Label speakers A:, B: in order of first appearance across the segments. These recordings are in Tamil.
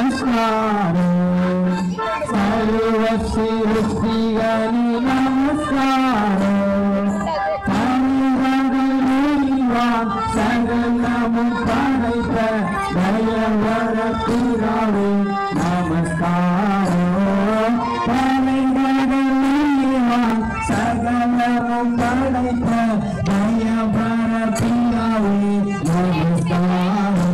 A: नमस्कार सर्व सृष्टिगणे नमस्कार சகலமும் படைத்த தயவர பிதாவே நமஸ்காரம் படைத்தவன் சகலமும் படைத்த தயவர பிதாவே நமஸ்காரம்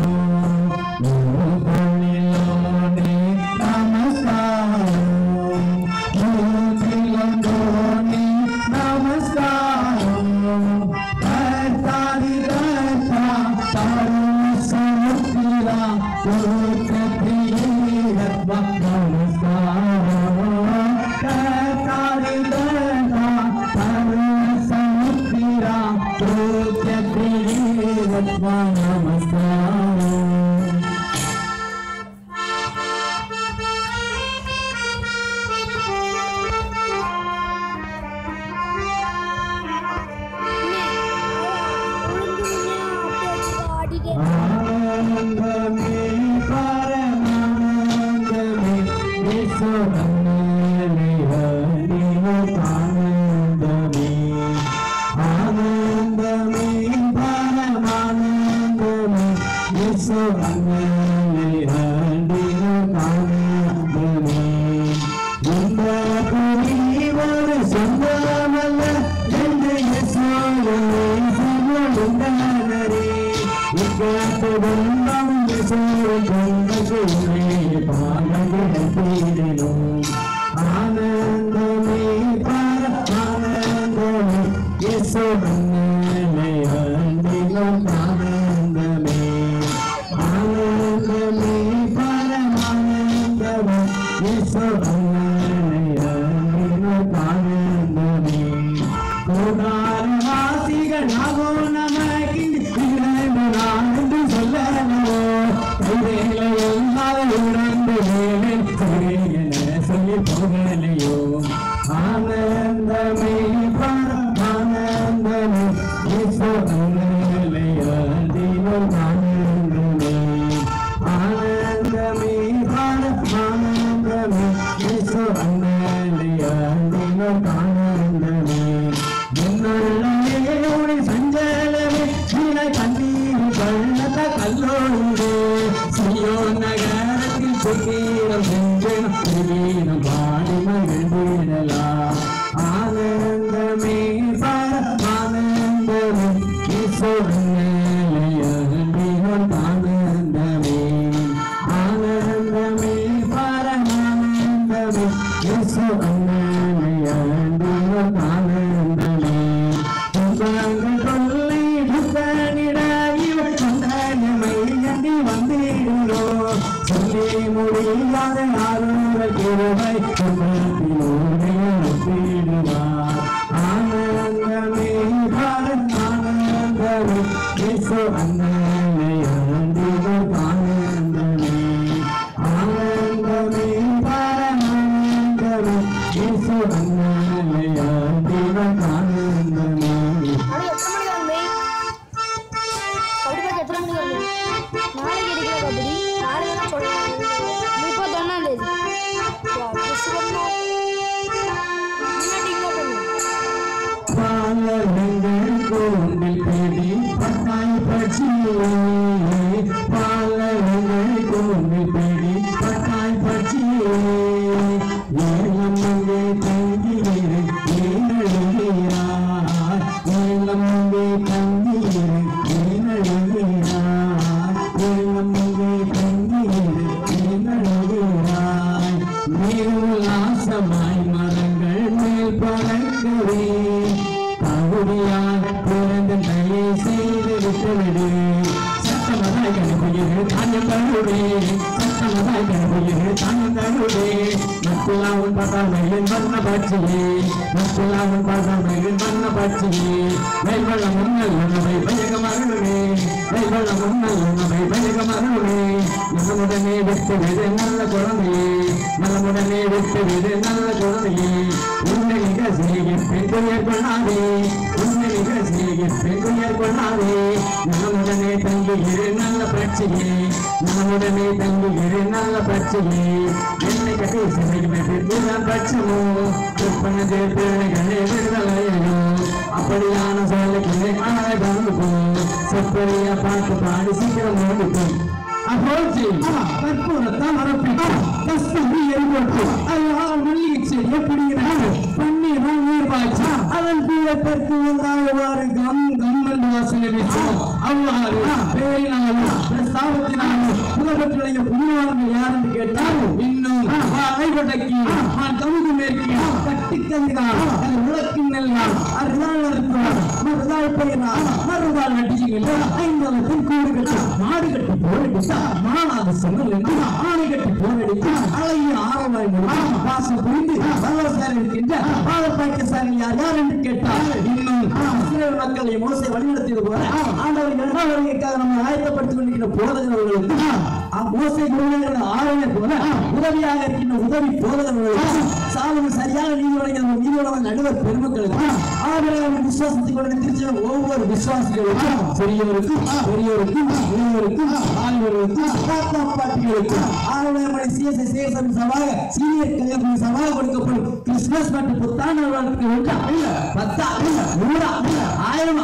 A: என்னுடனே தங்குகிற நல்ல பட்சமே என்னை கட்டி சிறைக்கு பட்சமோ சொற்பனது பிள்ளைகளே விடுதலையோ அப்படியான சொல்லுக்கு ஆழம் சொற்படியா பாட்டு பாடி சீக்கிரம் ஓடிப்போம் அப்போது கற்பூரத்தால் வரப்பிட்டு கஸ்தூரி எரிபோட்டு அதனால் மல்லிகை செடியை பிடிக்கிறாங்க பன்னீரும் நீர் பாய்ச்சி அதன் கீழே பெருக்கு வந்தாழ்வாறு கம் கம்மல் வாசனை வீசும் அவ்வாறு பேரினாலும் பிரஸ்தாபத்தினாலும் உலகத்திலேயே புண்ணியவான்கள் யாருன்னு கேட்டால் இன்னும் ஐவடக்கி தமுது மேற்கி கட்டிக்கந்தால் அது உலக்கின் நெல்லால் அறுதாள் அறுத்தால் மறுதாள் பெயரால் மறுதாள் நடிச்சுங்கள் 50 பெண் கூடு கட்டி மாடு கட்டி போரிட்டு மானாத சொன்னல் என்று ஆணை கட்டி போரடித்து அழகிய ஆரவாய் பாசம் புரிந்து வல்லசாரி இருக்கின்ற பாதப்பாய்க்கசாரி யார் யார் என்று கேட்டால் இன்னும் இஸ்ரவேல் மக்களை மோசே வழிநடத்தியது போல ஆண்டவர் இரண்டாம் வருகைக்காக நம்ம ஆயத்தப்படுத்திக் கொண்டிருக்கிற போதகர்களுக்கு மோசே குருவின் ஆளுநர் போல உதவியாக இருக்கின்ற உதவி போதகர்களுக்கு சாலமோன் சரியாக நீதிவழங்க நடுவர் பெருமக்களுக்கு ஆபிரகாமின் விசுவாசத்துக் கொண்டு திருச்சின ஒவ்வொரு விசுவாசிகளுக்கும் பெரியவருக்கும் பெரியவருக்கும் இளையவருக்கும் ஆளுநர்களுக்கும் பாட்டிகளுக்கும் ஆளுநர் சேசம் சபாக சீனியர் கல்யாண சபாக கொடுக்கப்படும் கிறிஸ்துமஸ் மற்றும் புத்தாண்டு வாழ்க்கை ஒன்றா 10 100 1000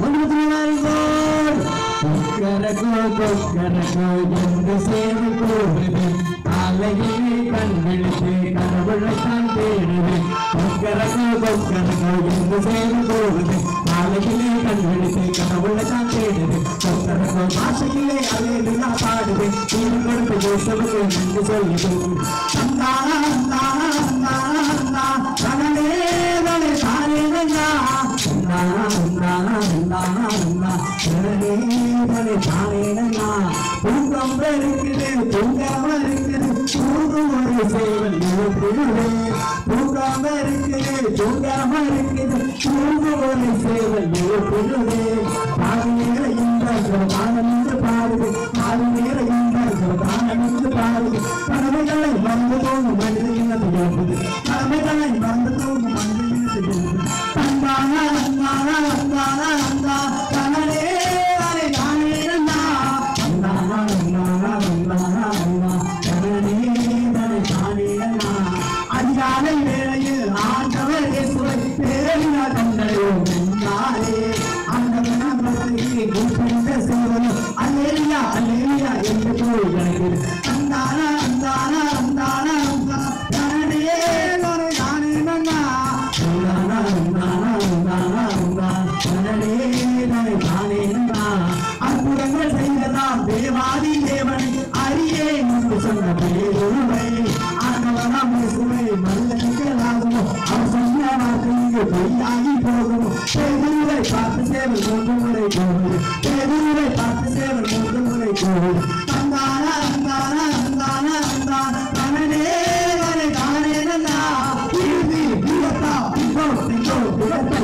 A: கொக்கரகோ என்று சேவை கூறுது காலையிலே கண் விழித்து கடவுளை தான் தேடுது கொக்கரகோ என்று சேவை கூறுது காலையிலே கண் விழித்து கடவுளை தான் தேடுது கொக்கரகோ பாஷையிலே அலேலுயா பாடுது தீர்வு கொடுத்து தேசமுக்கு என்று சொல்லுது அந்தானா அந்தானா அந்தானா அந்தா கனலே வலை தானேனா அந்தானா அந்தானா அந்தானா அந்தா கனலே வலை தானேனா தூக்கம் இருக்குது தூங்காம இருக்குது தூங்கும் ஒரு சேவல் எழுப்புது தூங்காம இருக்குது தூங்காம இருக்குது தூங்கும் ஒரு சேவல் எழுப்புது பாதி நேர இன்பம் பாடம் என்று பாடுது பாதி நேர இன்பம் பாடம் என்று பாடுது கடமைகளை மறந்து போகும் மனித இனத்தை எழுப்புது கடமைகளை மறந்து போகும் மனித இனத்தை எழுப்புது அந்தானா அந்தானா அந்தானா அந்தா கனலே வரை தானே அதிகாலை வேளையில் ஆண்டவர் இயேசுவை பேரினார் கண்டடையோம் என்றாரே ஆண்டவரை குறிப்பிட்ட செய்வதும் அல்லேலூயா அல்லேலூயா என்று போய் கிடைக்கிறது அந்தானா அந்தானா அந்தானா தானே தானே தானே நன்னா அந்தானா அந்தானா அந்தானா அந்தா தானே தானே தானே நன்னா அற்புதங்கள் செய்ததாம் தேவாதி தேவனை அறியே என்று சொன்ன பேருமை ஆண்டவராம் இயேசுவை மல்லடிக்கலாகுமோ அவர் சொன்ன வார்த்தைக்கு பொய்யாகி போகுமோ பேதுருவை பார்த்து சேவல் 3 முறை போகுது பேதுருவை பார்த்து சேவல் 3 முறை போகுது அந்தானா அந்தானா அந்தானா அந்தா தானே தானே தானே நன்னா இறுதி விடத்தா பிகோ பிகோ விடத்தை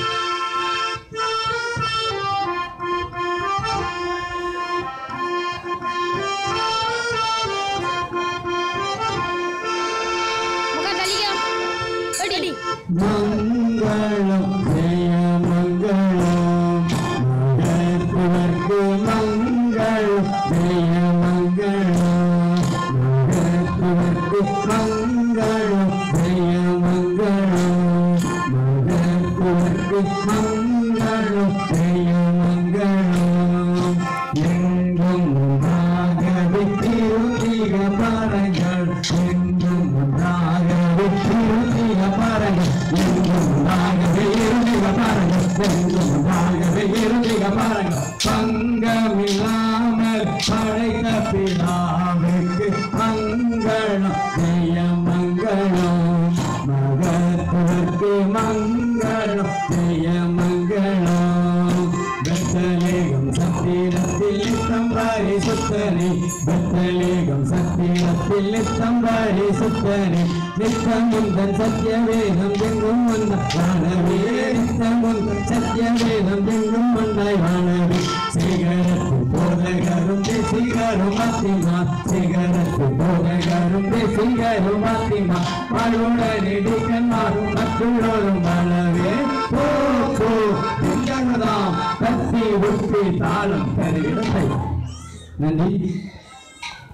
A: மங்களம் ஜெய மங்களம் மகத்துவர்க்கு மங்களம் ஜெய மங்களம் மகத்துவர்க்கு மங்களம் ஜெய மங்களம் மகத்துவர்க்கு மங்களம் ஜெய மங்களம் எங்கும் ஒன்றாகவே திருத்திக பாருங்கள் எங்கும் ஒன்றாகவே திருத்திக பாருங்கள் எங்கும் ஒன்றாகவே இருந்திக பாருங்கள் எங்கும் ஒன்றாகவே இருந்திக பாருங்கள் பங்கமில்லாமல் படைத்த பிதாவுக்கு மங்களம் ஜெய மங்களம் மகத்துவர்க்கு மங்களம் ஜெய மங்களம் பெத்தலேகம் சத்திரத்தில் நித்தம் வாரி சுத்தனே பெத்தலேகம் சத்திரத்தில் நித்தம் வாரி சுத்தனே நித்தம் முந்தன் சத்திய வேதம் எங்கும் வந்த வானவே நித்தம் முந்தன் சத்திய வேதம் எங்கும் வந்தாய் வானவே சிகரத்து போதகரும் தேசிகரும் ஆத்திமா சிகரத்து போதகரும் தேசிகரும் ஆத்திமா வாழ்வுடன் இடிக்கன்மாரும் மற்றோரும் வாழவே போ போ எங்கதாம் கத்தி உப்பி தாளம் கருவிடத்தை நன்றி.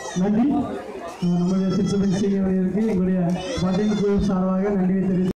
B: நன்றி. நம்முடைய திருச்சபை செய்யவர்களுக்கு எங்களுடைய பட்டியல் குழு சார்பாக நன்றியை தெரிவித்து